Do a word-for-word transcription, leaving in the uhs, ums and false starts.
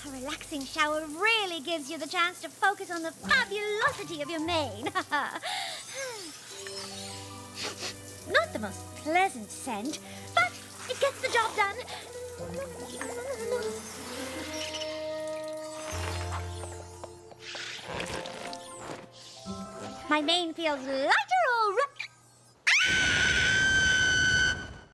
A relaxing shower really gives you the chance to focus on the fabulosity of your mane. Not the most pleasant scent, but it gets the job done. My mane feels lighter